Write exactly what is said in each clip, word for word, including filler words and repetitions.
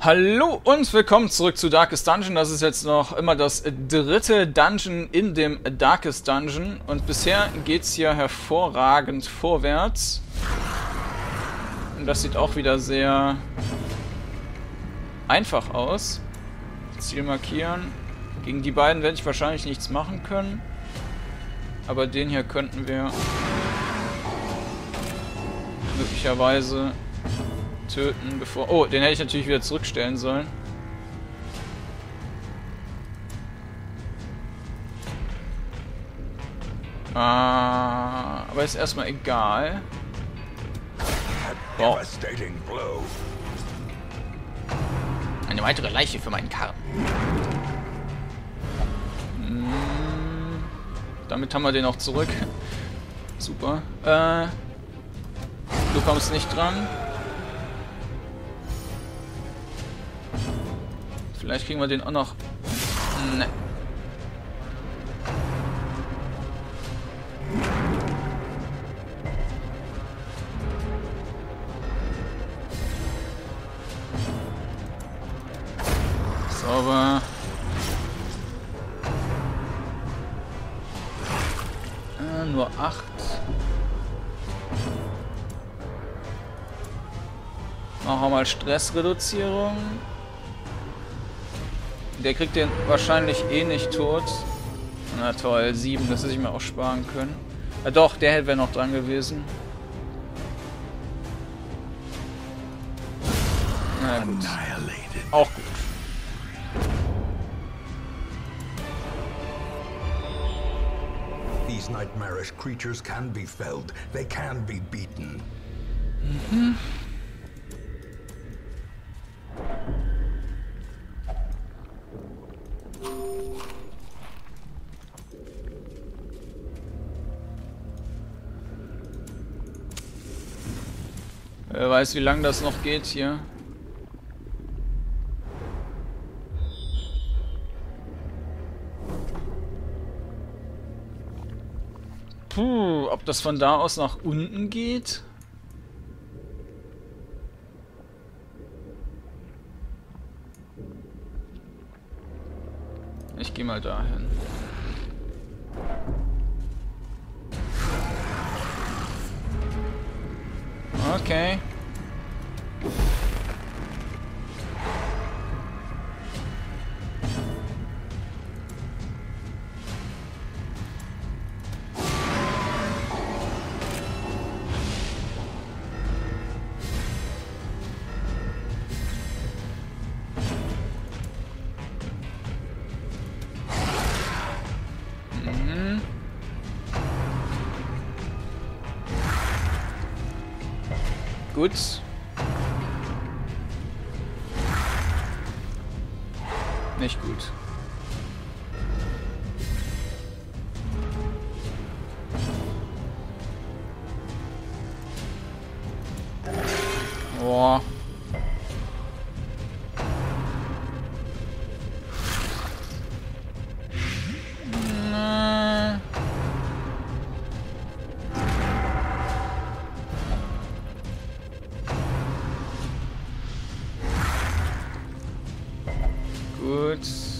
Hallo und willkommen zurück zu Darkest Dungeon. Das ist jetzt noch immer das dritte Dungeon in dem Darkest Dungeon. Und bisher geht es hier hervorragend vorwärts. Und das sieht auch wieder sehr einfach aus. Ziel markieren. Gegen die beiden werde ich wahrscheinlich nichts machen können. Aber den hier könnten wir möglicherweise töten, bevor... Oh, den hätte ich natürlich wieder zurückstellen sollen. Ah, aber ist erstmal egal. Wow. Eine weitere Leiche für meinen Karren. Hm, damit haben wir den auch zurück. Super. Äh, du kommst nicht dran. Vielleicht kriegen wir den auch noch. Ne. Sauber. Äh, nur acht. Machen wir mal Stressreduzierung. Der kriegt den wahrscheinlich eh nicht tot. Na toll, sieben, das hätte ich mir auch sparen können. Ja doch, der wäre noch dran gewesen. Na gut. Auch gut. These nightmarish creatures can be felled. They can be beaten. Mhm. Wer weiß, wie lange das noch geht hier. Puh, ob das von da aus nach unten geht? Ich gehe mal dahin. Okay. Mhm. Gut. Nicht gut. Boah. Na. Gut.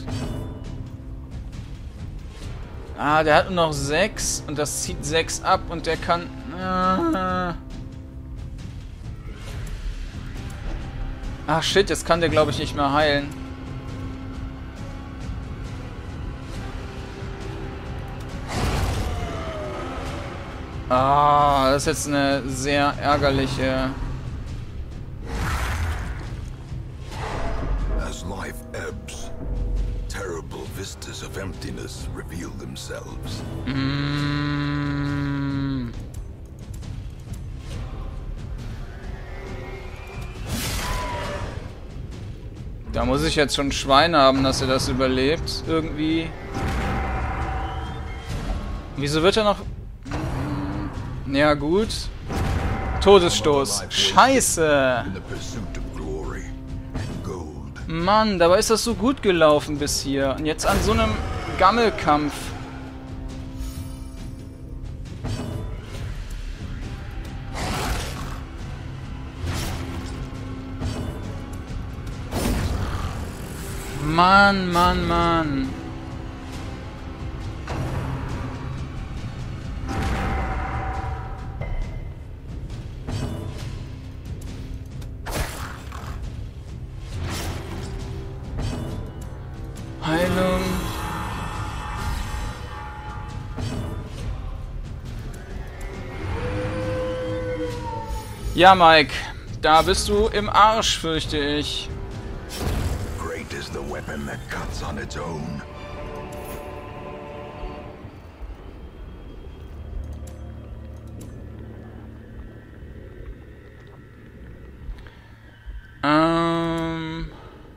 Ah, der hat nur noch sechs und das zieht sechs ab und der kann... Ah. Ach shit, jetzt kann der glaube ich nicht mehr heilen. Ah, das ist jetzt eine sehr ärgerliche... As life ebbs, terrible vistas of emptiness reveal themselves. Mm. Da muss ich jetzt schon Schwein haben, dass er das überlebt. Irgendwie. Wieso wird er noch... Ja gut. Todesstoß. Scheiße. Mann, dabei ist das so gut gelaufen bis hier. Und jetzt an so einem Gammelkampf. Mann, Mann, Mann. Heilung. Ja, Mike, da bist du im Arsch, fürchte ich. Great is the weapon that cuts on its own. Ähm...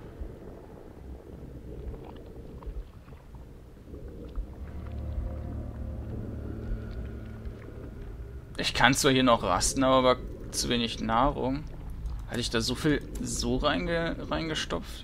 Ich kann zwar hier noch rasten, aber zu wenig Nahrung. Hatte ich da so viel so reinge reingestopft?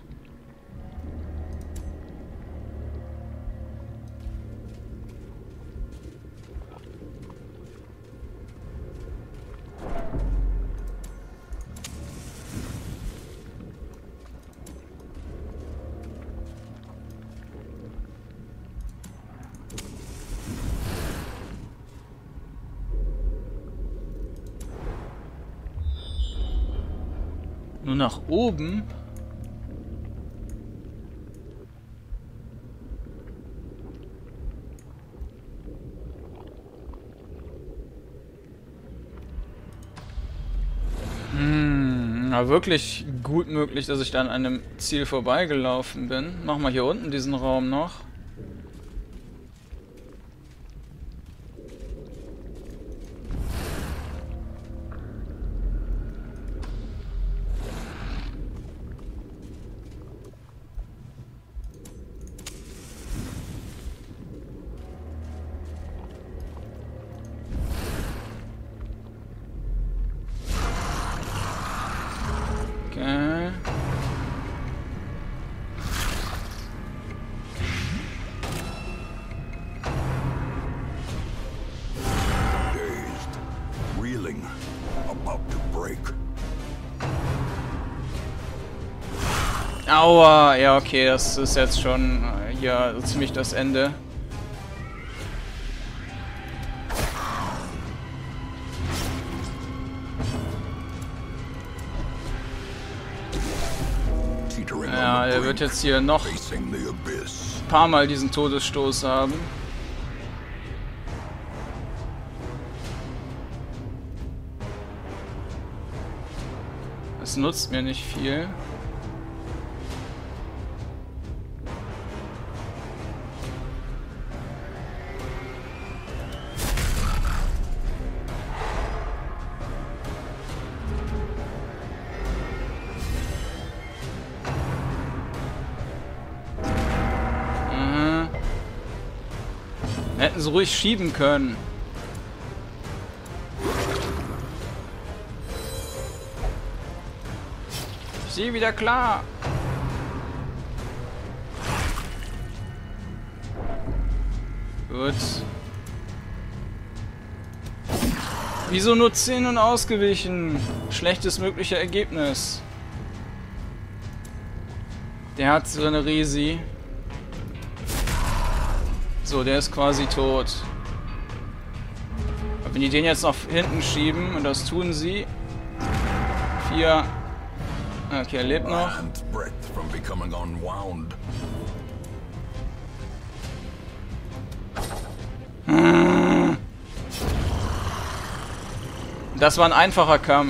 Nur nach oben? Hm, na wirklich gut möglich, dass ich dann an einem Ziel vorbeigelaufen bin. Machen wir hier unten diesen Raum noch. Okay. Dazed, reeling, about to break. Aua, ja okay, das ist jetzt schon äh, ja so ziemlich das Ende. Ja, er wird jetzt hier noch ein paar Mal diesen Todesstoß haben. Das nutzt mir nicht viel. Hätten sie ruhig schieben können. Ich sehe wieder klar. Gut. Wieso nur zehn und ausgewichen? Schlechtes mögliche Ergebnis. Der hat so eine Resi. So, der ist quasi tot. Aber wenn die den jetzt nach hinten schieben, und das tun sie. Vier. Okay, er lebt noch. Das war ein einfacher Kampf.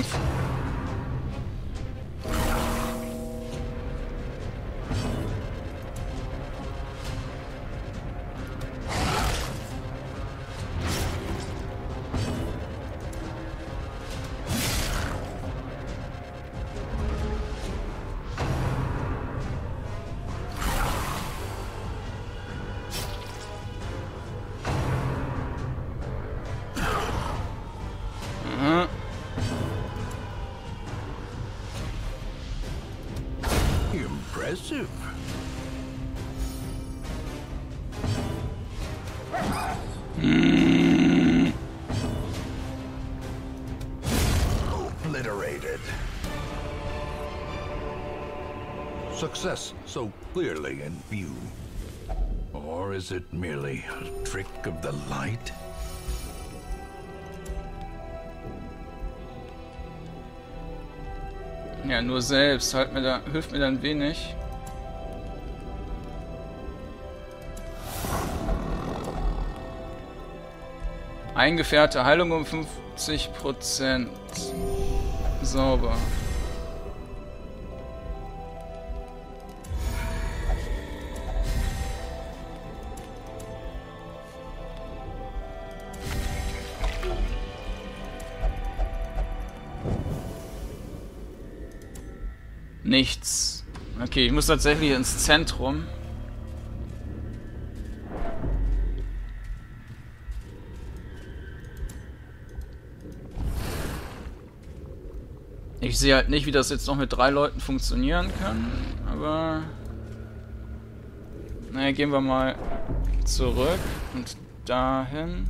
Impressive. Mm. Obliterated. Success so clearly in view. Or is it merely a trick of the light? Ja, nur selbst halt mir da, hilft mir dann wenig. Eingefährte Heilung um fünfzig Prozent. Sauber. Nichts. Okay, ich muss tatsächlich ins Zentrum. Ich sehe halt nicht, wie das jetzt noch mit drei Leuten funktionieren kann, aber... Naja, gehen wir mal zurück und dahin.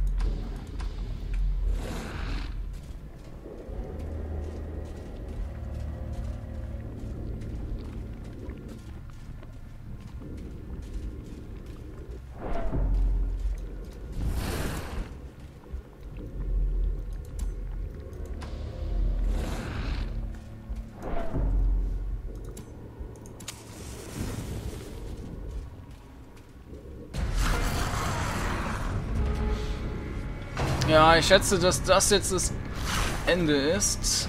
Ja, ich schätze, dass das jetzt das Ende ist.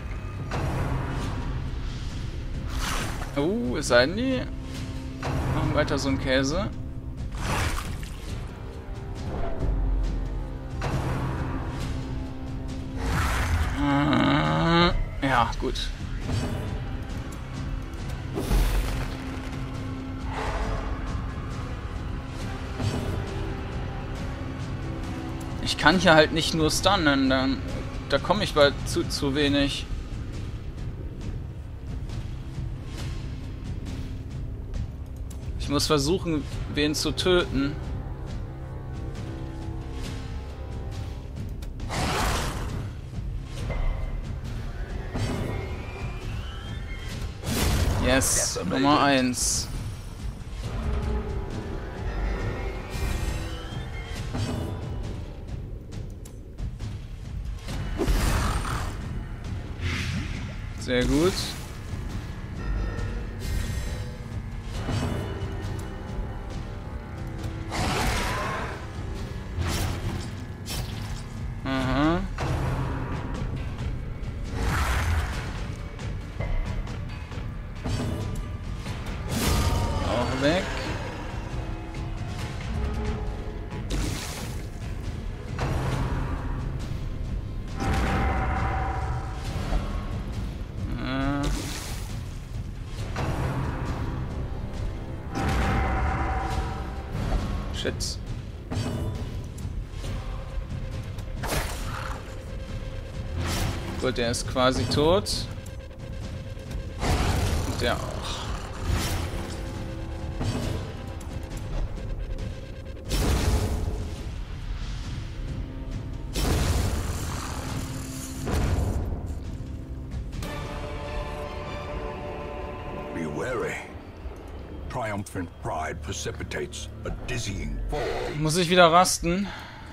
Oh, es sei denn, die machen weiter so einen Käse. Ja, gut. Ich kann hier halt nicht nur stunnen, dann da komme ich bei zu, zu wenig. Ich muss versuchen, wen zu töten. Yes, Nummer eins. Sehr gut. Aha. Auch weg. Shit. Gut, der ist quasi tot. Und der auch. Be wary. Triumphant pride precipitates a dizzying fall. Muss ich wieder rasten?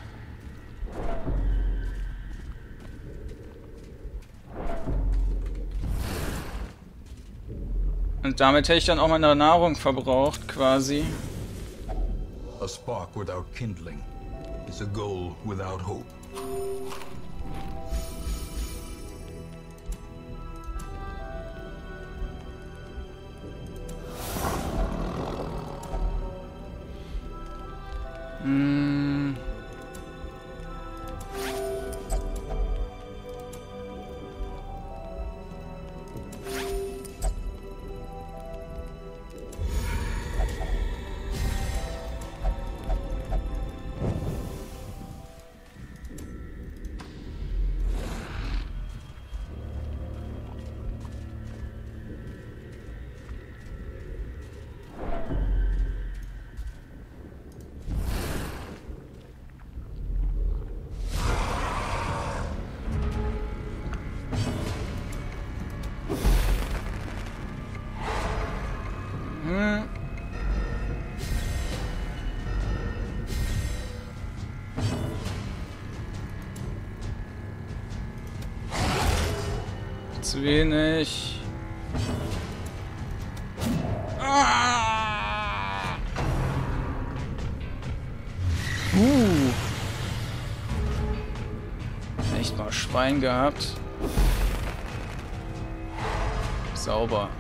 Und damit hätte ich dann auch meine Nahrung verbraucht, quasi. A spark without kindling is a goal without hope. Hm. Hm. Zu wenig. Ah. Uh. Echt mal Schwein gehabt. Sauber.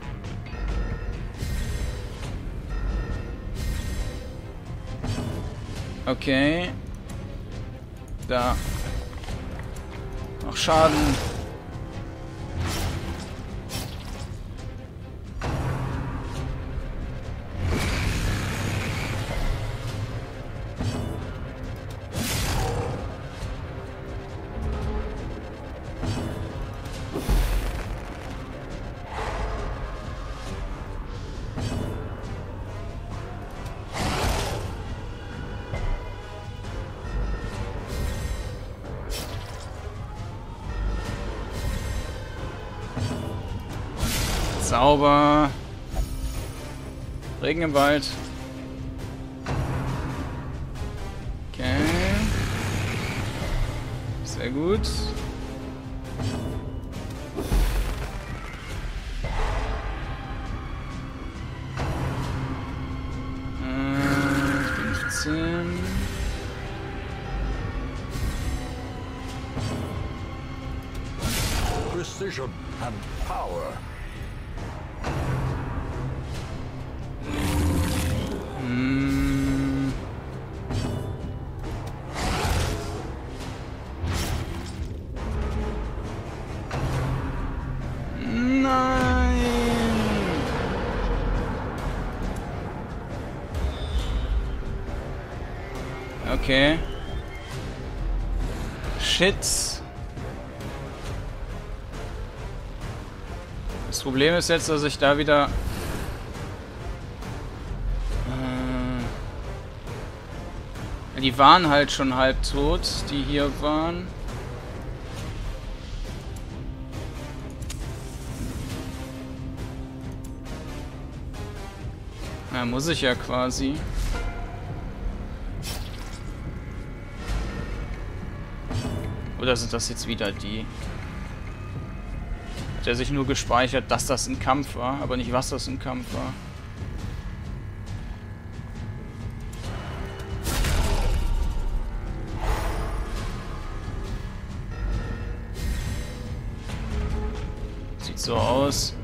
Okay. Da. Noch Schaden. Sauber. Regen im Wald. Okay. Sehr gut. Äh, fünfzehn. Precision and power. Hm. Nein. Okay. Shit. Das Problem ist jetzt, dass ich da wieder die waren halt schon halb tot, die hier waren. Na, muss ich ja quasi. Oder sind das jetzt wieder die? Hat er sich nur gespeichert, dass das ein Kampf war, aber nicht, was das ein Kampf war. So aus.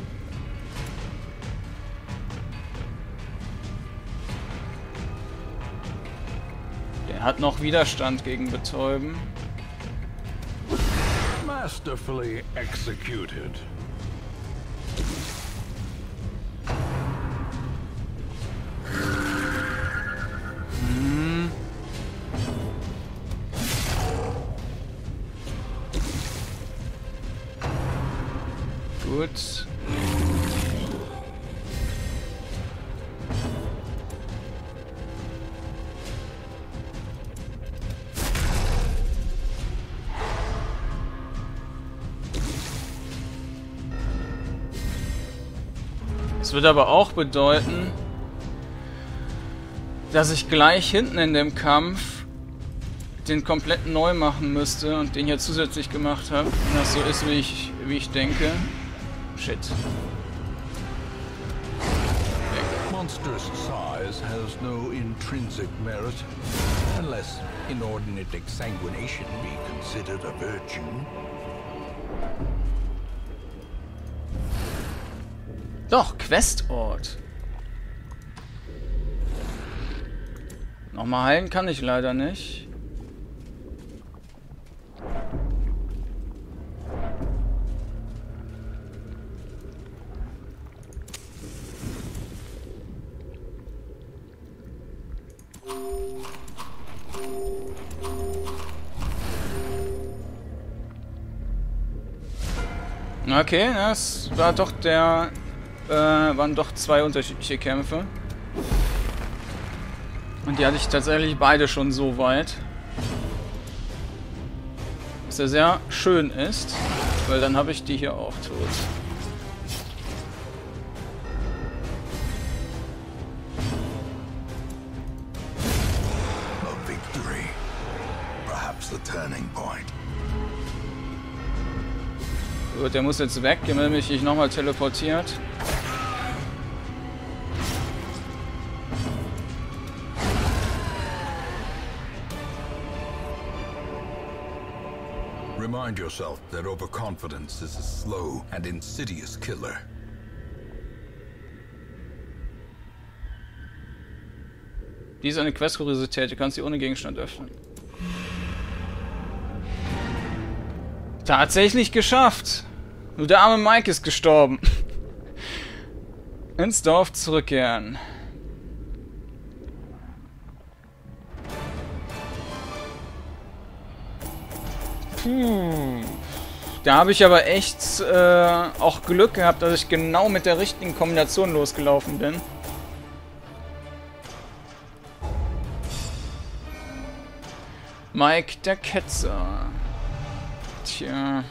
Der hat noch Widerstand gegen Betäuben. Masterfully executed. Hm. Gut. Das wird aber auch bedeuten, dass ich gleich hinten in dem Kampf den komplett neu machen müsste und den hier zusätzlich gemacht habe, wenn das so ist, wie ich, wie ich denke. Shit. Monstrous size has no intrinsic merit, unless inordinate exsanguination be considered a virtue. Doch, Questort. Nochmal heilen kann ich leider nicht. Okay, das war doch der, äh, waren doch zwei unterschiedliche Kämpfe. Und die hatte ich tatsächlich beide schon so weit. Was ja sehr schön ist, weil dann habe ich die hier auch tot. turning point. Gut, der muss jetzt weg, wenn mich nicht nochmal teleportiert. Remind yourself that overconfidence is a slow and insidious killer. Dies ist eine Quest-Kuriosität, du kannst sie ohne Gegenstand öffnen. Tatsächlich geschafft! Nur der arme Mike ist gestorben. Ins Dorf zurückkehren. Puh. Da habe ich aber echt äh, auch Glück gehabt, dass ich genau mit der richtigen Kombination losgelaufen bin. Mike der Ketzer. Tja.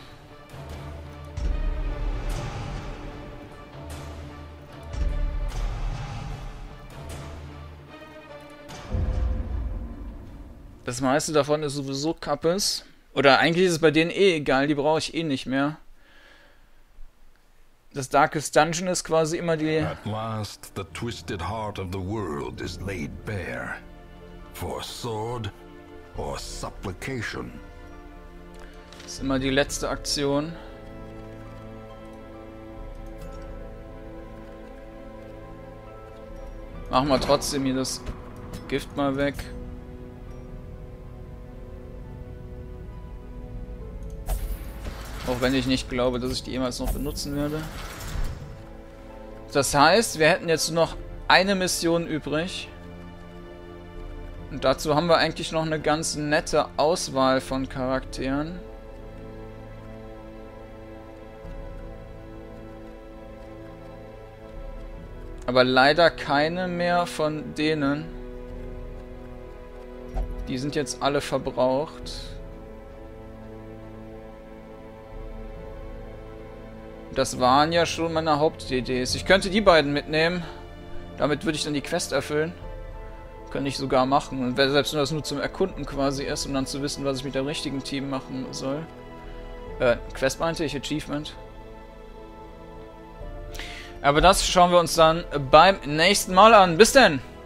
Das meiste davon ist sowieso Kappes. Oder eigentlich ist es bei denen eh egal, die brauche ich eh nicht mehr. Das Darkest Dungeon ist quasi immer die... At last, the twisted heart of the world is laid bare. For sword or supplication. Das ist immer die letzte Aktion. Machen wir trotzdem hier das Gift mal weg. Auch wenn ich nicht glaube, dass ich die jemals noch benutzen werde. Das heißt, wir hätten jetzt noch eine Mission übrig. Und dazu haben wir eigentlich noch eine ganz nette Auswahl von Charakteren. Aber leider keine mehr von denen. Die sind jetzt alle verbraucht. Das waren ja schon meine Haupt-D Ds. Ich könnte die beiden mitnehmen. Damit würde ich dann die Quest erfüllen. Kann ich sogar machen. Und selbst wenn das nur zum Erkunden quasi ist, um dann zu wissen, was ich mit dem richtigen Team machen soll. Äh, Quest meinte ich, Achievement. Aber das schauen wir uns dann beim nächsten Mal an. Bis denn!